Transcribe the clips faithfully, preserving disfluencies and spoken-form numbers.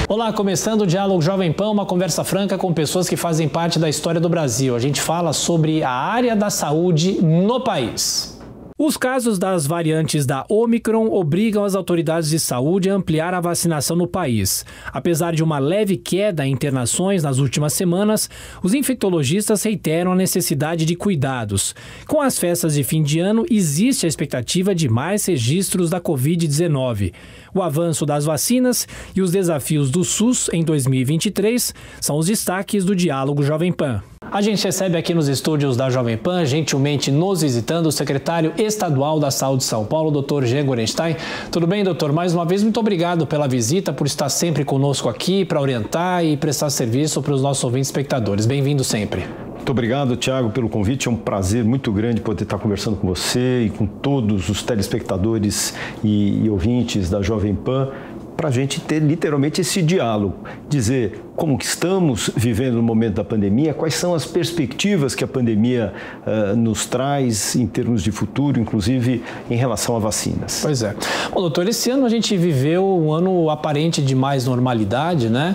Olá, começando o Diálogo Jovem Pan, uma conversa franca com pessoas que fazem parte da história do Brasil. A gente fala sobre a área da saúde no país. Os casos das variantes da Omicron obrigam as autoridades de saúde a ampliar a vacinação no país. Apesar de uma leve queda em internações nas últimas semanas, os infectologistas reiteram a necessidade de cuidados. Com as festas de fim de ano, existe a expectativa de mais registros da covid dezenove. O avanço das vacinas e os desafios do SUS em dois mil e vinte e três são os destaques do Diálogo Jovem Pan. A gente recebe aqui nos estúdios da Jovem Pan, gentilmente nos visitando, o secretário estadual da Saúde de São Paulo, doutor Jean Gorenstein. Tudo bem, doutor? Mais uma vez, muito obrigado pela visita, por estar sempre conosco aqui para orientar e prestar serviço para os nossos ouvintes e espectadores. Bem-vindo sempre. Muito obrigado, Tiago, pelo convite. É um prazer muito grande poder estar conversando com você e com todos os telespectadores e, e ouvintes da Jovem Pan, para a gente ter literalmente esse diálogo, dizer como que estamos vivendo no momento da pandemia, quais são as perspectivas que a pandemia uh, nos traz em termos de futuro, inclusive em relação a vacinas. Pois é. Bom, doutor, esse ano a gente viveu um ano aparente de mais normalidade, né?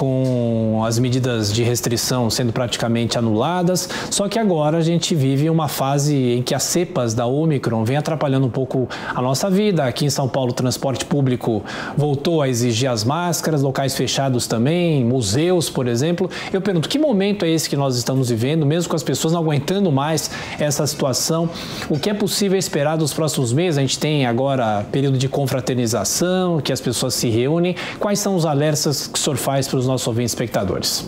Com as medidas de restrição sendo praticamente anuladas, só que agora a gente vive uma fase em que as cepas da Omicron vem atrapalhando um pouco a nossa vida. Aqui em São Paulo, o transporte público voltou a exigir as máscaras, locais fechados também, museus, por exemplo. Eu pergunto, que momento é esse que nós estamos vivendo, mesmo com as pessoas não aguentando mais essa situação? O que é possível esperar dos próximos meses? A gente tem agora período de confraternização, que as pessoas se reúnem. Quais são os alertas que o senhor faz para os nossos ouvintes espectadores?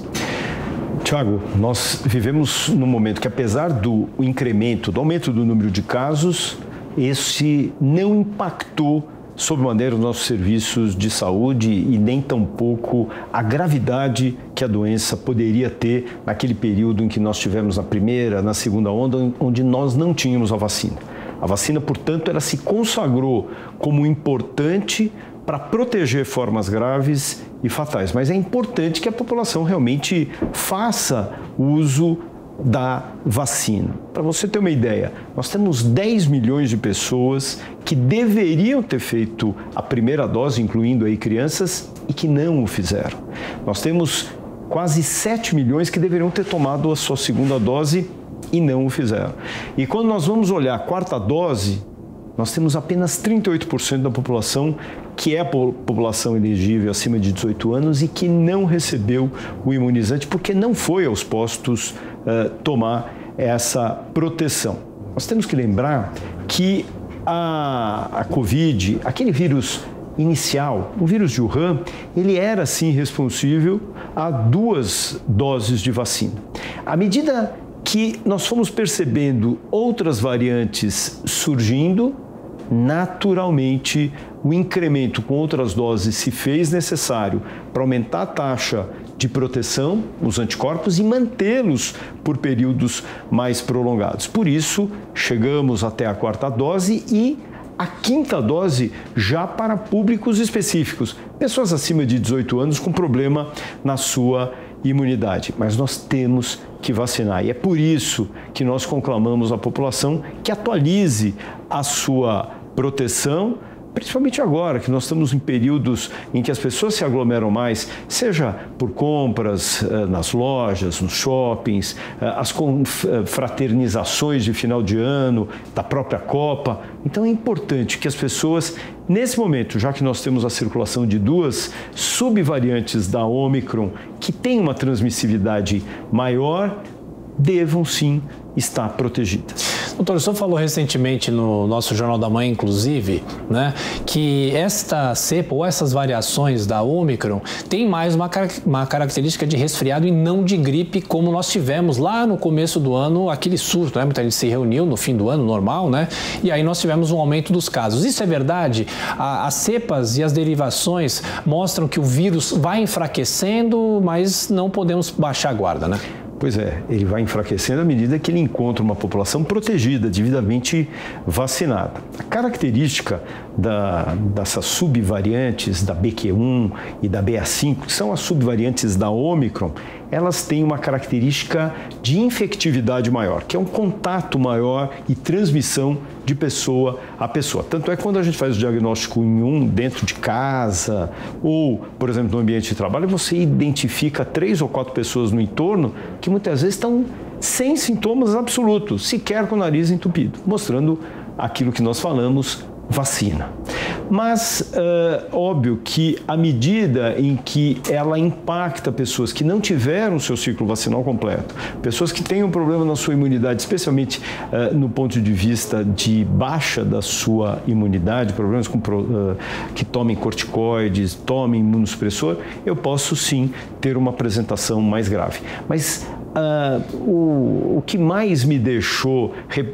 Tiago, nós vivemos num momento que, apesar do incremento, do aumento do número de casos, esse não impactou sobremaneira os nossos serviços de saúde e nem tampouco a gravidade que a doença poderia ter naquele período em que nós tivemos na primeira, na segunda onda, onde nós não tínhamos a vacina. A vacina, portanto, ela se consagrou como importante para proteger formas graves e fatais, mas é importante que a população realmente faça uso da vacina. Para você ter uma ideia, nós temos dez milhões de pessoas que deveriam ter feito a primeira dose, incluindo aí crianças, e que não o fizeram. Nós temos quase sete milhões que deveriam ter tomado a sua segunda dose e não o fizeram. E quando nós vamos olhar a quarta dose, nós temos apenas trinta e oito por cento da população que é a população elegível acima de dezoito anos e que não recebeu o imunizante porque não foi aos postos uh, tomar essa proteção. Nós temos que lembrar que a, a Covid, aquele vírus inicial, o vírus de Wuhan, ele era sim responsível a duas doses de vacina. À medida que nós fomos percebendo outras variantes surgindo, naturalmente o incremento com outras doses se fez necessário para aumentar a taxa de proteção, os anticorpos, e mantê-los por períodos mais prolongados. Por isso, chegamos até a quarta dose e a quinta dose já para públicos específicos, pessoas acima de dezoito anos com problema na sua imunidade. Mas nós temos que vacinar e é por isso que nós conclamamos a população que atualize a sua proteção, principalmente agora que nós estamos em períodos em que as pessoas se aglomeram mais, seja por compras uh, nas lojas, nos shoppings, uh, as confraternizações de final de ano, da própria Copa. Então é importante que as pessoas, nesse momento, já que nós temos a circulação de duas subvariantes da Omicron, que tem uma transmissibilidade maior, devam sim estar protegidas. Doutor, o senhor falou recentemente no nosso Jornal da Manhã, inclusive, né, que esta cepa ou essas variações da Omicron tem mais uma, uma característica de resfriado e não de gripe, como nós tivemos lá no começo do ano, aquele surto, né? Muita gente se reuniu no fim do ano, normal, né? E aí nós tivemos um aumento dos casos. Isso é verdade? A, as cepas e as derivações mostram que o vírus vai enfraquecendo, mas não podemos baixar a guarda, né? Pois é, ele vai enfraquecendo à medida que ele encontra uma população protegida, devidamente vacinada. A característica da, dessas subvariantes da B Q um e da B A cinco, que são as subvariantes da Omicron, elas têm uma característica de infectividade maior, que é um contato maior e transmissão de pessoa a pessoa. Tanto é que quando a gente faz o diagnóstico em um dentro de casa ou, por exemplo, no ambiente de trabalho, você identifica três ou quatro pessoas no entorno que muitas vezes estão sem sintomas absolutos, sequer com o nariz entupido, mostrando aquilo que nós falamos, vacina. Mas, uh, óbvio que à medida em que ela impacta pessoas que não tiveram seu ciclo vacinal completo, pessoas que têm um problema na sua imunidade, especialmente uh, no ponto de vista de baixa da sua imunidade, problemas com, uh, que tomem corticoides, tomem imunossupressor, eu posso sim ter uma apresentação mais grave. Mas Uh, o, o que mais me deixou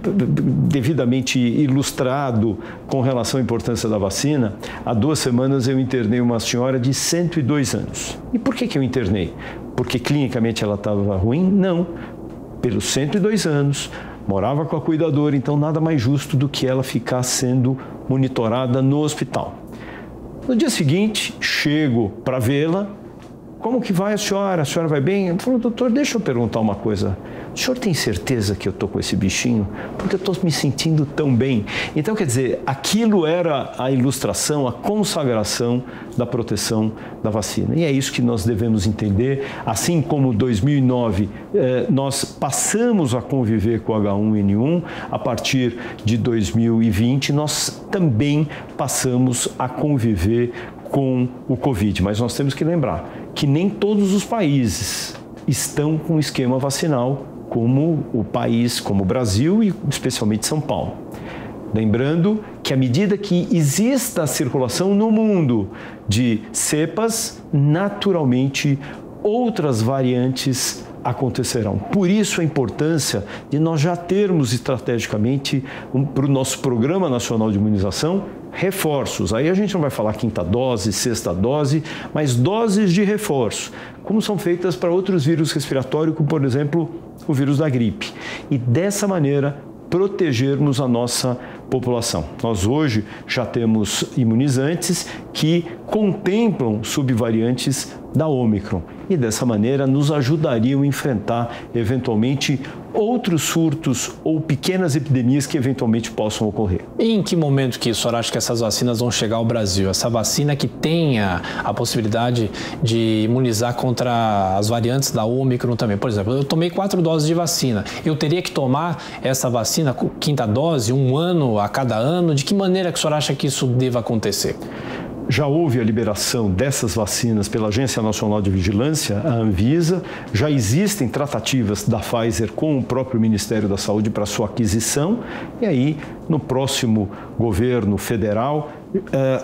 devidamente ilustrado com relação à importância da vacina, há duas semanas eu internei uma senhora de cento e dois anos. E por que que eu internei? Porque clinicamente ela estava ruim? Não. Pelos cento e dois anos, morava com a cuidadora, então nada mais justo do que ela ficar sendo monitorada no hospital. No dia seguinte, chego para vê-la. Como que vai a senhora? A senhora vai bem? Eu falo, doutor, deixa eu perguntar uma coisa. O senhor tem certeza que eu estou com esse bichinho? Porque eu estou me sentindo tão bem. Então, quer dizer, aquilo era a ilustração, a consagração da proteção da vacina. E é isso que nós devemos entender. Assim como em dois mil e nove eh, nós passamos a conviver com o H um N um, a partir de dois mil e vinte nós também passamos a conviver com o Covid. Mas nós temos que lembrar que nem todos os países estão com esquema vacinal como o país, como o Brasil e especialmente São Paulo. Lembrando que à medida que exista a circulação no mundo de cepas, naturalmente outras variantes acontecerão. Por isso a importância de nós já termos estrategicamente um, para o nosso Programa Nacional de Imunização reforços. Aí a gente não vai falar quinta dose, sexta dose, mas doses de reforço, como são feitas para outros vírus respiratórios, como por exemplo o vírus da gripe. E dessa maneira protegermos a nossa população. Nós hoje já temos imunizantes que contemplam subvariantes da Ômicron e dessa maneira nos ajudariam a enfrentar eventualmente outros surtos ou pequenas epidemias que eventualmente possam ocorrer. E em que momento que o senhor acha que essas vacinas vão chegar ao Brasil? Essa vacina que tenha a possibilidade de imunizar contra as variantes da Ômicron também. Por exemplo, eu tomei quatro doses de vacina. Eu teria que tomar essa vacina, quinta dose, um ano a cada ano? De que maneira que o senhor acha que isso deva acontecer? Já houve a liberação dessas vacinas pela Agência Nacional de Vigilância, a Anvisa. Já existem tratativas da Pfizer com o próprio Ministério da Saúde para sua aquisição. E aí, no próximo governo federal, eh,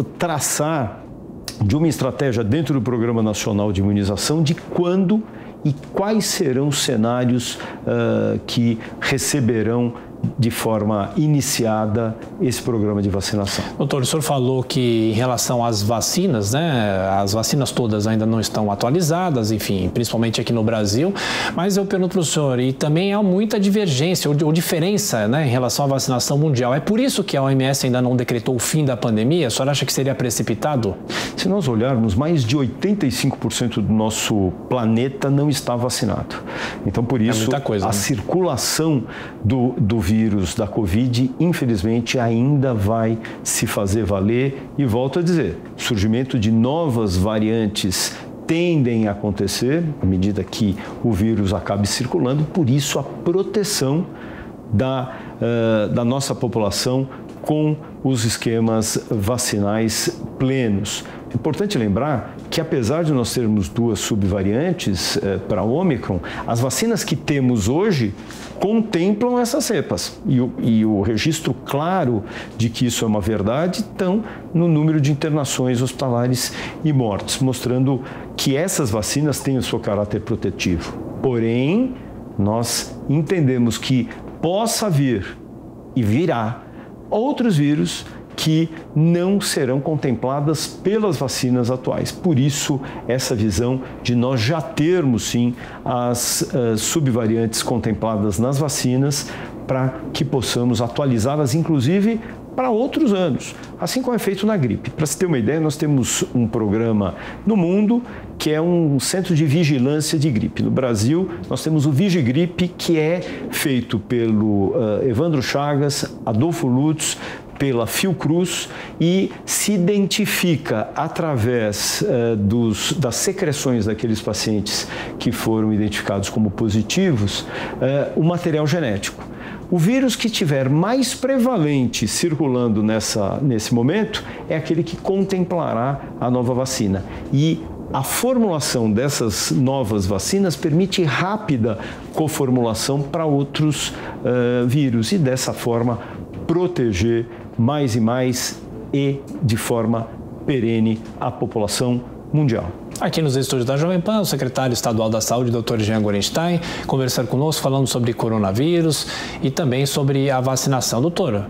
traçar de uma estratégia dentro do Programa Nacional de Imunização de quando e quais serão os cenários uh, que receberão de forma iniciada esse programa de vacinação. Doutor, o senhor falou que em relação às vacinas, né, as vacinas todas ainda não estão atualizadas, enfim, principalmente aqui no Brasil, mas eu pergunto para o senhor, e também há muita divergência ou, ou diferença, né, em relação à vacinação mundial. É por isso que a O M S ainda não decretou o fim da pandemia? O senhor acha que seria precipitado? Se nós olharmos, mais de oitenta e cinco por cento do nosso planeta não está vacinado. Então, por isso, é muita coisa, a né? circulação do, do vírus da Covid, infelizmente, ainda vai se fazer valer. E volto a dizer, o surgimento de novas variantes tendem a acontecer à medida que o vírus acabe circulando. Por isso, a proteção da, uh, da nossa população com os esquemas vacinais plenos. É importante lembrar que, apesar de nós termos duas subvariantes eh, para a Ômicron, as vacinas que temos hoje contemplam essas cepas. E o, e o registro claro de que isso é uma verdade estão no número de internações hospitalares e mortes, mostrando que essas vacinas têm o seu caráter protetivo. Porém, nós entendemos que possa vir e virá outros vírus que não serão contempladas pelas vacinas atuais. Por isso, essa visão de nós já termos, sim, as uh, subvariantes contempladas nas vacinas para que possamos atualizá-las, inclusive para outros anos, assim como é feito na gripe. Para se ter uma ideia, nós temos um programa no mundo que é um centro de vigilância de gripe. No Brasil, nós temos o Vigigripe, que é feito pelo uh, Evandro Chagas, Adolfo Lutz, pela Fiocruz e se identifica através uh, dos, das secreções daqueles pacientes que foram identificados como positivos, uh, o material genético. O vírus que tiver mais prevalente circulando nessa, nesse momento é aquele que contemplará a nova vacina. E a formulação dessas novas vacinas permite rápida coformulação para outros uh, vírus e, dessa forma, proteger mais e mais e de forma perene a população mundial. Aqui nos estúdios da Jovem Pan, o secretário estadual da Saúde, doutor Jean Gorenstein, conversando conosco, falando sobre coronavírus e também sobre a vacinação. Doutora,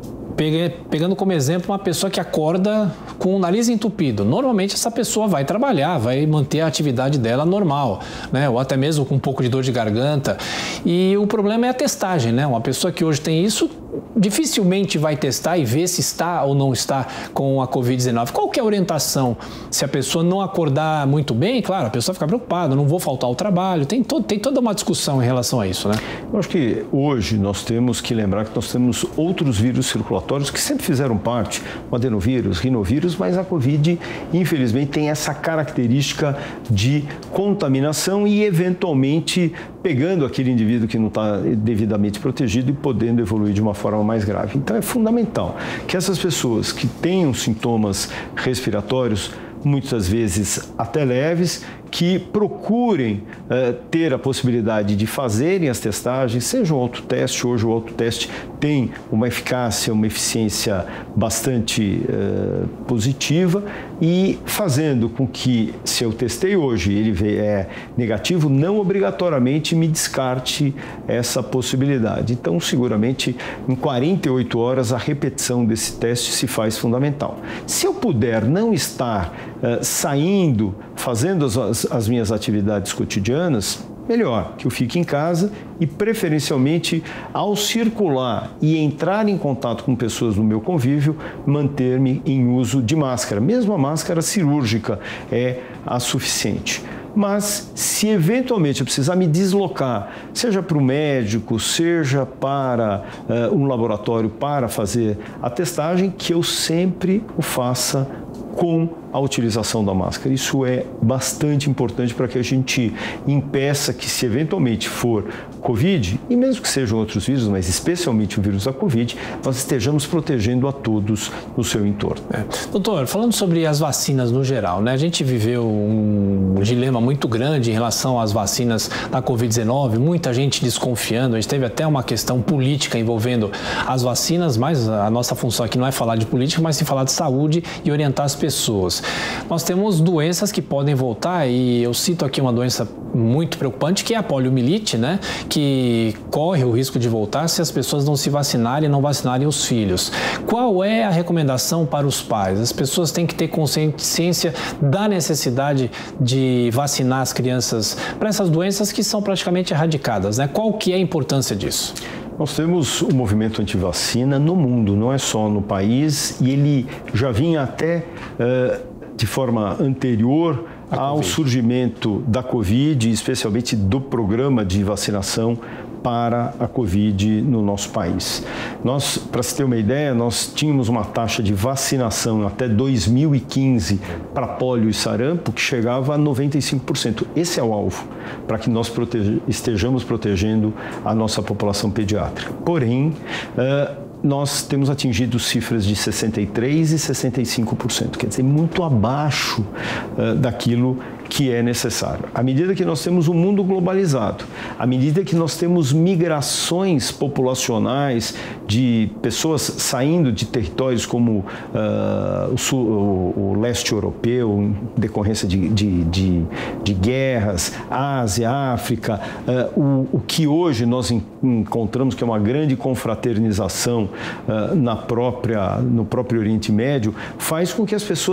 pegando como exemplo uma pessoa que acorda com o nariz entupido. Normalmente essa pessoa vai trabalhar, vai manter a atividade dela normal, né? Ou até mesmo com um pouco de dor de garganta. E o problema é a testagem, né? Uma pessoa que hoje tem isso dificilmente vai testar e ver se está ou não está com a covid dezenove. Qual que é a orientação? Se a pessoa não acordar muito bem, claro, a pessoa fica preocupada, não vou faltar ao trabalho, tem, to tem toda uma discussão em relação a isso, né? Eu acho que hoje nós temos que lembrar que nós temos outros vírus circulatórios que sempre fizeram parte, o adenovírus, rinovírus, mas a Covid, infelizmente, tem essa característica de contaminação e, eventualmente, pegando aquele indivíduo que não está devidamente protegido e podendo evoluir de uma forma mais grave. Então, é fundamental que essas pessoas que tenham sintomas respiratórios, muitas vezes até leves, que procurem uh, ter a possibilidade de fazerem as testagens, seja o autoteste. Hoje o autoteste tem uma eficácia, uma eficiência bastante uh, positiva e fazendo com que, se eu testei hoje e ele é negativo, não obrigatoriamente me descarte essa possibilidade. Então, seguramente, em quarenta e oito horas, a repetição desse teste se faz fundamental. Se eu puder não estar uh, saindo, fazendo as, as as minhas atividades cotidianas, melhor que eu fique em casa e, preferencialmente, ao circular e entrar em contato com pessoas no meu convívio, manter-me em uso de máscara. Mesmo a máscara cirúrgica é a suficiente. Mas, se eventualmente eu precisar me deslocar, seja para o médico, seja para uh, um laboratório para fazer a testagem, que eu sempre o faça com a utilização da máscara. Isso é bastante importante para que a gente impeça que, se eventualmente for Covid, e mesmo que sejam outros vírus, mas especialmente o vírus da Covid, nós estejamos protegendo a todos no seu entorno. É. Doutor, falando sobre as vacinas no geral, né? A gente viveu um dilema muito grande em relação às vacinas da covid dezenove, muita gente desconfiando, a gente teve até uma questão política envolvendo as vacinas, mas a nossa função aqui não é falar de política, mas sim falar de saúde e orientar as pessoas. Nós temos doenças que podem voltar e eu cito aqui uma doença muito preocupante, que é a poliomielite, né? Que corre o risco de voltar se as pessoas não se vacinarem e não vacinarem os filhos. Qual é a recomendação para os pais? As pessoas têm que ter consciência da necessidade de vacinar as crianças para essas doenças que são praticamente erradicadas, né? Qual que é a importância disso? Nós temos o movimento antivacina no mundo, não é só no país, e ele já vinha até uh, de forma anterior ao surgimento da Covid, especialmente do programa de vacinação para a Covid no nosso país. Nós, para se ter uma ideia, nós tínhamos uma taxa de vacinação até dois mil e quinze para pólio e sarampo que chegava a noventa e cinco por cento. Esse é o alvo, para que nós protege, estejamos protegendo a nossa população pediátrica. Porém, uh, nós temos atingido cifras de sessenta e três por cento e sessenta e cinco por cento, quer dizer, muito abaixo uh, daquilo que é necessário. À medida que nós temos um mundo globalizado, à medida que nós temos migrações populacionais de pessoas saindo de territórios como uh, o, sul, o, o leste europeu, em decorrência de, de, de, de guerras, Ásia, África, uh, o, o que hoje nós encontramos que é uma grande confraternização uh, na própria, no próprio Oriente Médio, faz com que as pessoas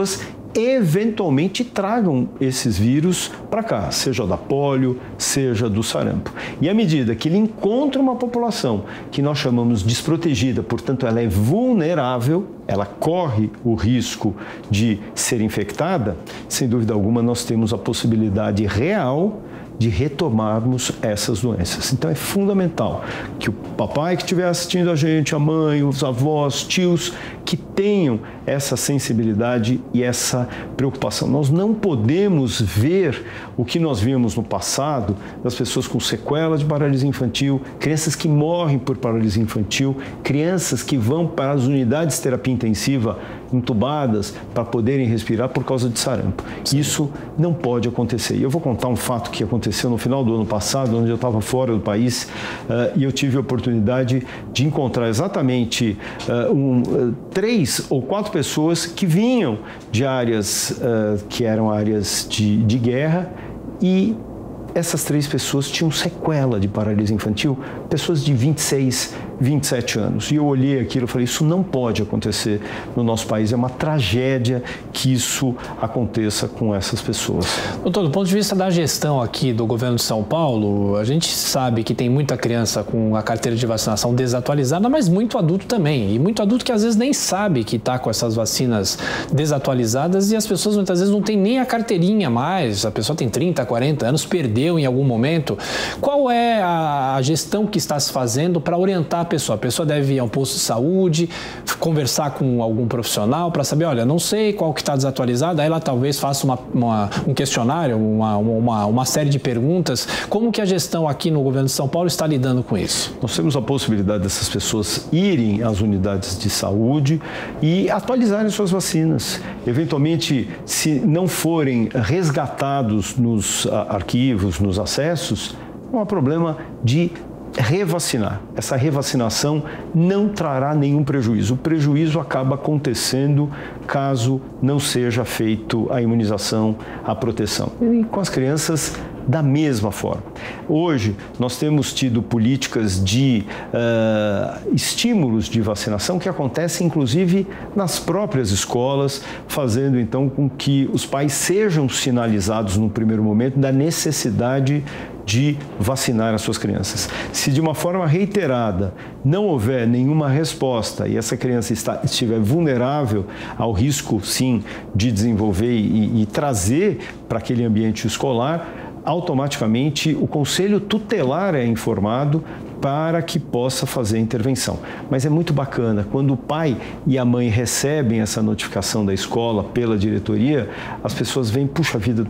eventualmente tragam esses vírus para cá, seja da polio, seja do sarampo. E à medida que ele encontra uma população que nós chamamos desprotegida, portanto ela é vulnerável, ela corre o risco de ser infectada, sem dúvida alguma nós temos a possibilidade real de retomarmos essas doenças. Então é fundamental que o papai que estiver assistindo a gente, a mãe, os avós, tios, que tenham essa sensibilidade e essa preocupação. Nós não podemos ver o que nós vimos no passado das pessoas com sequela de paralisia infantil, crianças que morrem por paralisia infantil, crianças que vão para as unidades de terapia intensiva entubadas para poderem respirar por causa de sarampo. Sim. Isso não pode acontecer. E eu vou contar um fato que aconteceu no final do ano passado, onde eu estava fora do país uh, e eu tive a oportunidade de encontrar exatamente uh, um, uh, três ou quatro pessoas que vinham de áreas uh, que eram áreas de, de guerra, e essas três pessoas tinham sequela de paralisia infantil, pessoas de vinte e seis, vinte e sete anos. E eu olhei aquilo e falei, isso não pode acontecer no nosso país, é uma tragédia que isso aconteça com essas pessoas. Doutor, do ponto de vista da gestão aqui do governo de São Paulo, a gente sabe que tem muita criança com a carteira de vacinação desatualizada, mas muito adulto também. E muito adulto que às vezes nem sabe que está com essas vacinas desatualizadas, e as pessoas muitas vezes não têm nem a carteirinha mais, a pessoa tem trinta, quarenta anos, perdeu em algum momento. Qual é a gestão que está se fazendo para orientar a pessoa? A pessoa deve ir a um posto de saúde, conversar com algum profissional para saber, olha, não sei qual que está desatualizado, aí ela talvez faça uma, uma, um questionário, uma, uma, uma série de perguntas. Como que a gestão aqui no governo de São Paulo está lidando com isso? Nós temos a possibilidade dessas pessoas irem às unidades de saúde e atualizarem suas vacinas. Eventualmente, se não forem resgatados nos arquivos, nos acessos, não há problema de revacinar. Essa revacinação não trará nenhum prejuízo. O prejuízo acaba acontecendo caso não seja feito a imunização, a proteção. E com as crianças, da mesma forma. Hoje, nós temos tido políticas de uh, estímulos de vacinação que acontecem, inclusive, nas próprias escolas, fazendo, então, com que os pais sejam sinalizados, no primeiro momento, da necessidade de vacinar as suas crianças. Se de uma forma reiterada não houver nenhuma resposta e essa criança está, estiver vulnerável ao risco, sim, de desenvolver e, e trazer para aquele ambiente escolar, automaticamente o conselho tutelar é informado para que possa fazer a intervenção. Mas é muito bacana, quando o pai e a mãe recebem essa notificação da escola pela diretoria, as pessoas veem, puxa vida,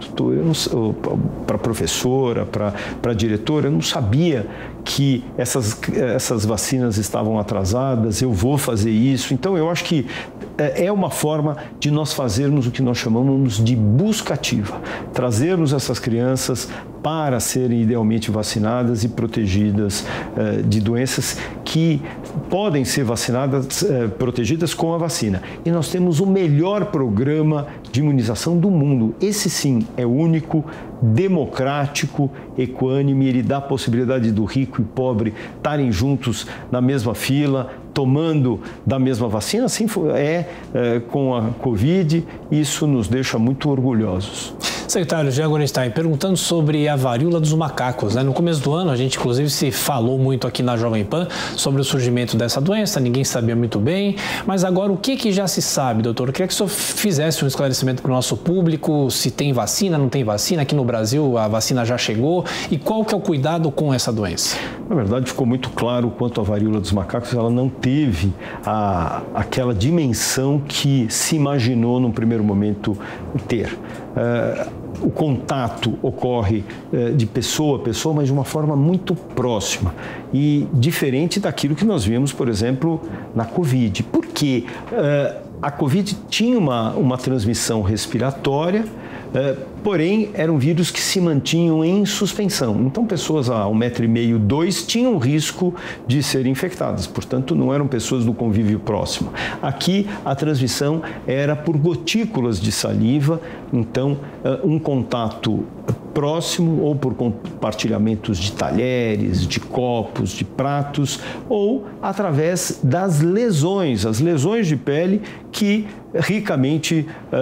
para a professora, para a diretora, eu não sabia que essas, essas vacinas estavam atrasadas, eu vou fazer isso. Então, eu acho que é uma forma de nós fazermos o que nós chamamos de busca ativa, trazermos essas crianças para serem idealmente vacinadas e protegidas eh, de doenças que podem ser vacinadas, eh, protegidas com a vacina. E nós temos o melhor programa de imunização do mundo. Esse sim é único, democrático, equânime, ele dá a possibilidade do rico e pobre estarem juntos na mesma fila, tomando da mesma vacina. Assim é, é com a Covid, isso nos deixa muito orgulhosos. Secretário Jean Gorenstein, perguntando sobre a varíola dos macacos, né? No começo do ano, a gente inclusive se falou muito aqui na Jovem Pan sobre o surgimento dessa doença, ninguém sabia muito bem, mas agora o que, que já se sabe, doutor? Eu queria que o senhor fizesse um esclarecimento para o nosso público, se tem vacina, não tem vacina, aqui no Brasil a vacina já chegou, e qual que é o cuidado com essa doença? Na verdade, ficou muito claro quanto à varíola dos macacos, ela não teve a, aquela dimensão que se imaginou num primeiro momento ter. Uh, o contato ocorre uh, de pessoa a pessoa, mas de uma forma muito próxima e diferente daquilo que nós vimos, por exemplo, na Covid. Porque uh, a Covid tinha uma, uma transmissão respiratória, uh, porém eram vírus que se mantinham em suspensão. Então, pessoas a um metro e meio, dois, tinham risco de serem infectadas. Portanto, não eram pessoas do convívio próximo. Aqui, a transmissão era por gotículas de saliva. Então, um contato próximo, ou por compartilhamentos de talheres, de copos, de pratos, ou através das lesões, as lesões de pele que ricamente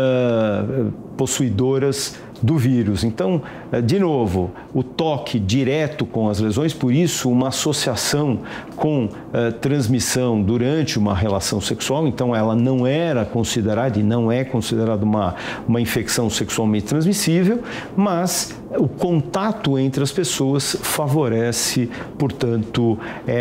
uh, possuidoras do vírus. Então, de novo, o toque direto com as lesões, por isso uma associação com uh, transmissão durante uma relação sexual, então ela não era considerada e não é considerada uma, uma infecção sexualmente transmissível, mas o contato entre as pessoas favorece, portanto,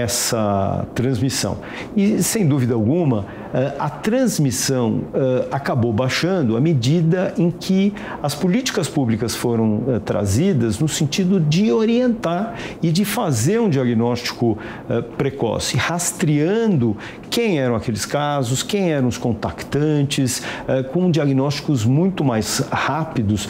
essa transmissão. E, sem dúvida alguma, a transmissão acabou baixando à medida em que as políticas públicas foram trazidas no sentido de orientar e de fazer um diagnóstico precoce, rastreando quem eram aqueles casos, quem eram os contactantes, com diagnósticos muito mais rápidos,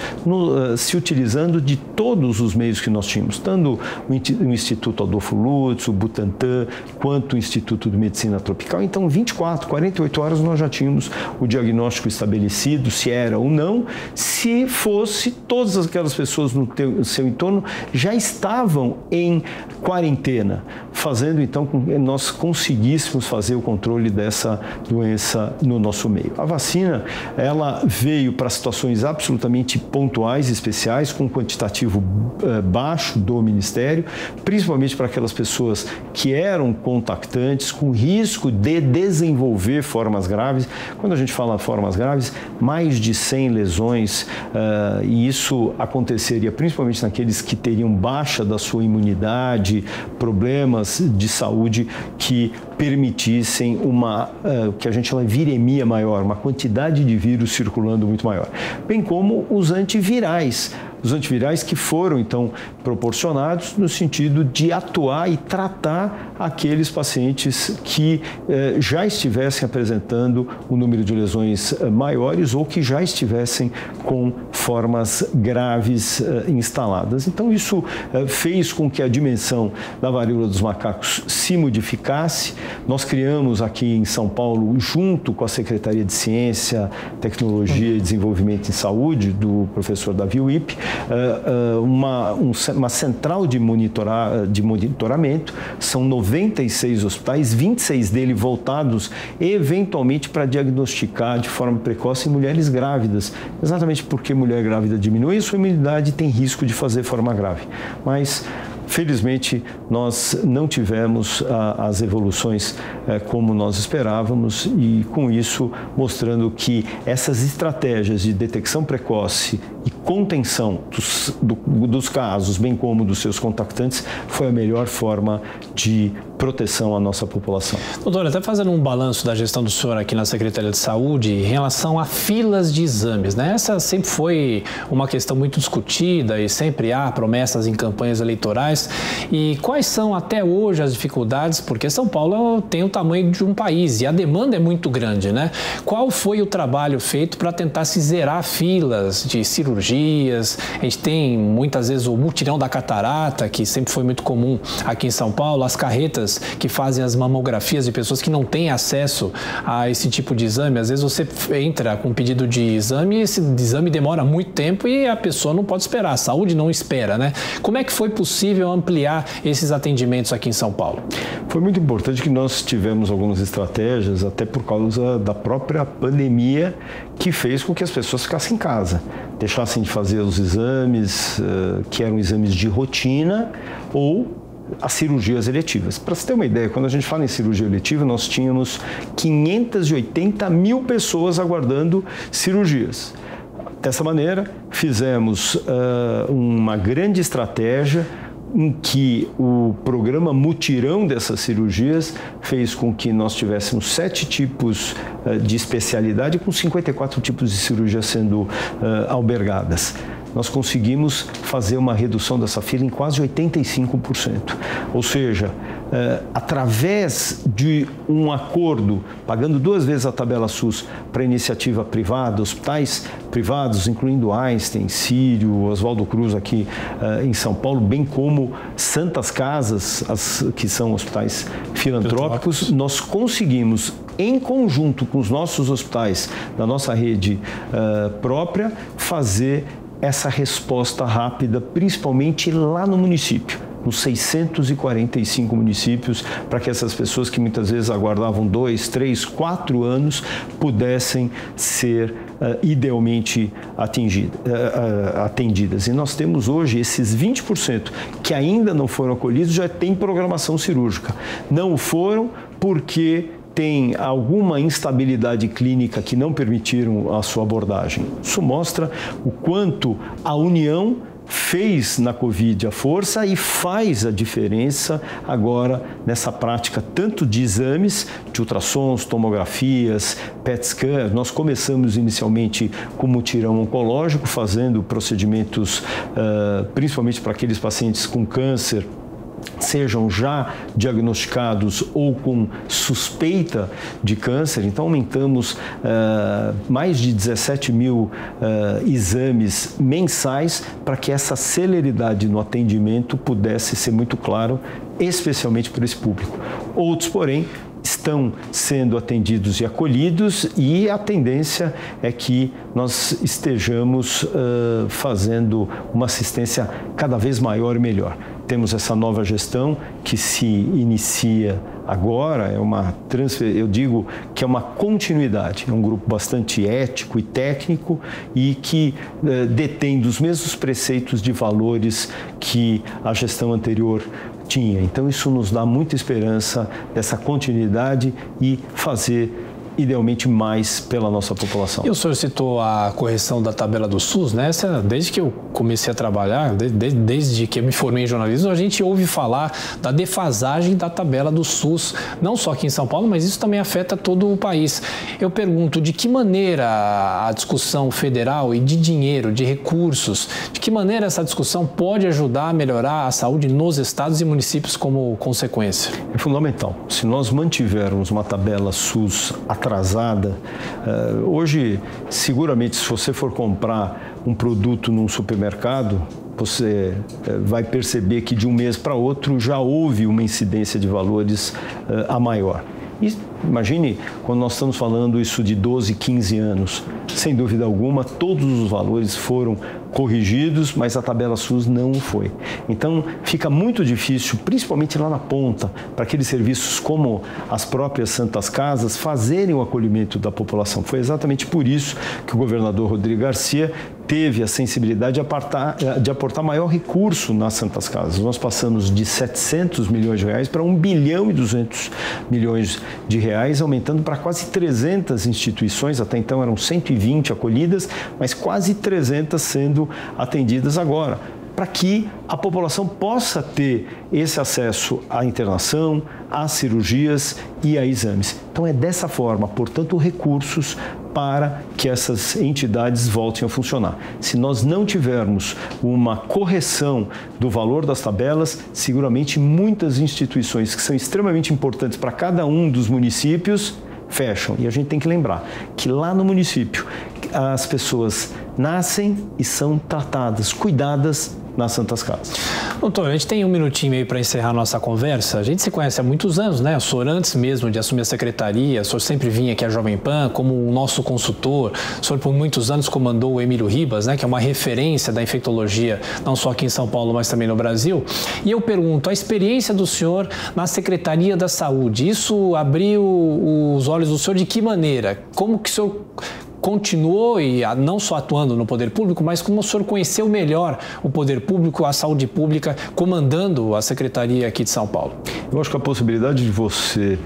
se utilizando de todos os meios que nós tínhamos, tanto o Instituto Adolfo Lutz, o Butantan, quanto o Instituto de Medicina Tropical. Então, vinte e quatro, quarenta e oito horas nós já tínhamos o diagnóstico estabelecido, se era ou não, se fosse todas aquelas pessoas no teu, seu entorno já estavam em quarentena, fazendo então com que nós conseguíssemos fazer o controle dessa doença no nosso meio. A vacina, ela veio para situações absolutamente pontuais, especiais, com quantitativo uh, baixo do Ministério, principalmente para aquelas pessoas que eram contactantes, com risco de desenvolver formas graves. Quando a gente fala formas graves, mais de cem lesões, uh, e isso aconteceria principalmente naqueles que teriam baixa da sua imunidade, problemas de saúde que permitissem uma, uh, que a gente chama de viremia maior, uma quantidade de vírus circulando muito maior, bem como os antivirais. Os antivirais que foram, então, proporcionados no sentido de atuar e tratar aqueles pacientes que eh, já estivessem apresentando um número de lesões eh, maiores ou que já estivessem com formas graves eh, instaladas. Então, isso eh, fez com que a dimensão da varíola dos macacos se modificasse. Nós criamos aqui em São Paulo, junto com a Secretaria de Ciência, Tecnologia e Desenvolvimento em Saúde, do professor Davi Wipp, Uma, um, uma central de, monitorar, de monitoramento. São noventa e seis hospitais, vinte e seis deles voltados eventualmente para diagnosticar de forma precoce em mulheres grávidas, exatamente porque mulher grávida diminui a sua imunidade e tem risco de fazer forma grave. Mas felizmente, nós não tivemos ah, as evoluções eh, como nós esperávamos e, com isso, mostrando que essas estratégias de detecção precoce e contenção dos, do, dos casos, bem como dos seus contactantes, foi a melhor forma de proteção à nossa população. Doutor, até fazendo um balanço da gestão do senhor aqui na Secretaria de Saúde em relação a filas de exames, né? Essa sempre foi uma questão muito discutida e sempre há promessas em campanhas eleitorais. E quais são até hoje as dificuldades? Porque São Paulo tem o tamanho de um país e a demanda é muito grande, né? Qual foi o trabalho feito para tentar se zerar filas de cirurgias? A gente tem muitas vezes o mutirão da catarata, que sempre foi muito comum aqui em São Paulo, as carretas que fazem as mamografias de pessoas que não têm acesso a esse tipo de exame. Às vezes você entra com um pedido de exame e esse exame demora muito tempo e a pessoa não pode esperar, a saúde não espera, né? Como é que foi possível ampliar esses atendimentos aqui em São Paulo? Foi muito importante que nós tivemos algumas estratégias, até por causa da própria pandemia, que fez com que as pessoas ficassem em casa, deixassem de fazer os exames, que eram exames de rotina, ou as cirurgias eletivas. Para você ter uma ideia, quando a gente fala em cirurgia eletiva, nós tínhamos quinhentas e oitenta mil pessoas aguardando cirurgias. Dessa maneira, fizemos uh, uma grande estratégia em que o programa mutirão dessas cirurgias fez com que nós tivéssemos sete tipos uh, de especialidade com cinquenta e quatro tipos de cirurgia sendo uh, albergadas. Nós conseguimos fazer uma redução dessa fila em quase oitenta e cinco por cento. Ou seja, eh, através de um acordo, pagando duas vezes a tabela SUS para iniciativa privada, hospitais privados, incluindo Einstein, Sírio, Oswaldo Cruz aqui eh, em São Paulo, bem como Santas Casas, as, que são hospitais filantrópicos, nós conseguimos, em conjunto com os nossos hospitais da nossa rede uh, própria, fazer essa resposta rápida, principalmente lá no município, nos seiscentos e quarenta e cinco municípios, para que essas pessoas que muitas vezes aguardavam dois, três, quatro anos pudessem ser uh, idealmente atingida, uh, uh, atendidas. E nós temos hoje esses vinte por cento que ainda não foram acolhidos, já têm programação cirúrgica. Não o foram porque tem alguma instabilidade clínica que não permitiram a sua abordagem. Isso mostra o quanto a união fez na Covid a força e faz a diferença agora nessa prática tanto de exames, de ultrassons, tomografias, P E T scan. Nós começamos inicialmente com mutirão oncológico, fazendo procedimentos uh, principalmente para aqueles pacientes com câncer, sejam já diagnosticados ou com suspeita de câncer. Então, aumentamos uh, mais de dezessete mil uh, exames mensais para que essa celeridade no atendimento pudesse ser muito claro, especialmente para esse público. Outros, porém, estão sendo atendidos e acolhidos, e a tendência é que nós estejamos uh, fazendo uma assistência cada vez maior e melhor. Temos essa nova gestão que se inicia agora, é uma transfer... eu digo que é uma continuidade, é um grupo bastante ético e técnico e que uh, detém dos mesmos preceitos de valores que a gestão anterior tinha. Então isso nos dá muita esperança dessa continuidade e fazer idealmente mais pela nossa população. E o senhor citou a correção da tabela do SUS, né? Essa, desde que eu comecei a trabalhar, desde, desde que eu me formei em jornalismo, a gente ouve falar da defasagem da tabela do SUS, não só aqui em São Paulo, mas isso também afeta todo o país. Eu pergunto, de que maneira a discussão federal e de dinheiro, de recursos, de que maneira essa discussão pode ajudar a melhorar a saúde nos estados e municípios como consequência? É fundamental. Se nós mantivermos uma tabela SUS atrasada, hoje, seguramente, se você for comprar um produto num supermercado, você vai perceber que de um mês para outro já houve uma incidência de valores a maior. E imagine quando nós estamos falando isso de doze, quinze anos, sem dúvida alguma, todos os valores foram corrigidos, mas a tabela SUS não foi. Então, fica muito difícil, principalmente lá na ponta, para aqueles serviços como as próprias Santas Casas, fazerem o acolhimento da população. Foi exatamente por isso que o governador Rodrigo Garcia teve a sensibilidade de aportar, de aportar maior recurso nas Santas Casas. Nós passamos de setecentos milhões de reais para um bilhão e duzentos milhões de reais, aumentando para quase trezentas instituições. Até então eram cento e vinte acolhidas, mas quase trezentas sendo atendidas agora, para que a população possa ter esse acesso à internação, às cirurgias e a exames. Então é dessa forma, portanto, recursos para que essas entidades voltem a funcionar. Se nós não tivermos uma correção do valor das tabelas, seguramente muitas instituições que são extremamente importantes para cada um dos municípios fecham. E a gente tem que lembrar que lá no município as pessoas nascem e são tratadas, cuidadas nas Santas Casas. Doutor, a gente tem um minutinho aí para encerrar a nossa conversa. A gente se conhece há muitos anos, né? O senhor, antes mesmo de assumir a secretaria, o senhor sempre vinha aqui à Jovem Pan como o nosso consultor. O senhor, por muitos anos, comandou o Emílio Ribas, né? Que é uma referência da infectologia, não só aqui em São Paulo, mas também no Brasil. E eu pergunto, a experiência do senhor na Secretaria da Saúde, isso abriu os olhos do senhor de que maneira? Como que o senhor continuou, e não só atuando no poder público, mas como o senhor conheceu melhor o poder público, a saúde pública, comandando a secretaria aqui de São Paulo? Eu acho que a possibilidade de você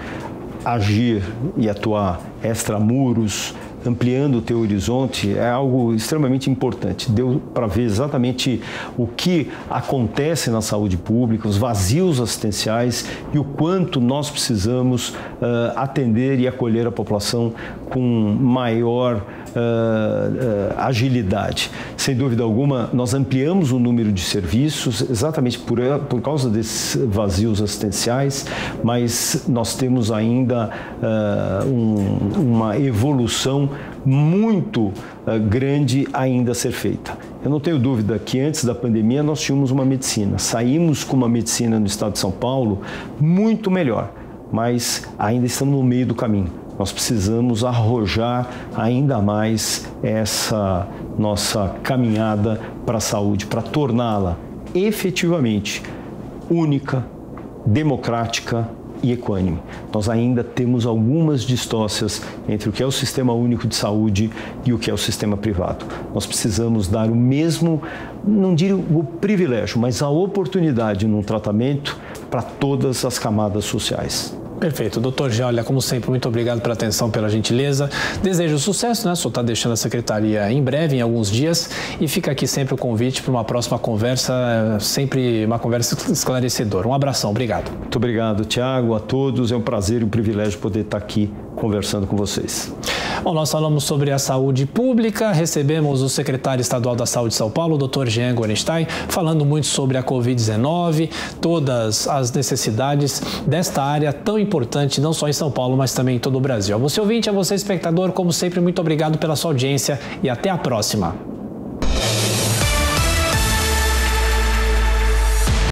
agir e atuar extramuros, ampliando o teu horizonte, é algo extremamente importante. Deu para ver exatamente o que acontece na saúde pública, os vazios assistenciais e o quanto nós precisamos uh, atender e acolher a população com maior uh, uh, agilidade. Sem dúvida alguma, nós ampliamos o número de serviços exatamente por, por causa desses vazios assistenciais, mas nós temos ainda uh, um, uma evolução muito uh, grande ainda a ser feita. Eu não tenho dúvida que antes da pandemia nós tínhamos uma medicina. Saímos com uma medicina no estado de São Paulo muito melhor, mas ainda estamos no meio do caminho. nós precisamos arrojar ainda mais essa nossa caminhada para a saúde, para torná-la efetivamente única, democrática e equânime. Nós ainda temos algumas distócias entre o que é o Sistema Único de Saúde e o que é o sistema privado. Nós precisamos dar o mesmo, não diria o privilégio, mas a oportunidade num tratamento para todas as camadas sociais. Perfeito. doutor Jean, olha, como sempre, muito obrigado pela atenção, pela gentileza. Desejo sucesso, né? O senhor está deixando a secretaria em breve, em alguns dias, e fica aqui sempre o convite para uma próxima conversa, sempre uma conversa esclarecedora. Um abração, obrigado. Muito obrigado, Tiago, a todos. É um prazer e um privilégio poder estar aqui conversando com vocês. Bom, nós falamos sobre a saúde pública, recebemos o secretário estadual da Saúde de São Paulo, o doutor Jean Gorenstein, falando muito sobre a covid dezenove, todas as necessidades desta área tão importante, não só em São Paulo, mas também em todo o Brasil. A você ouvinte, a você espectador, como sempre, muito obrigado pela sua audiência e até a próxima.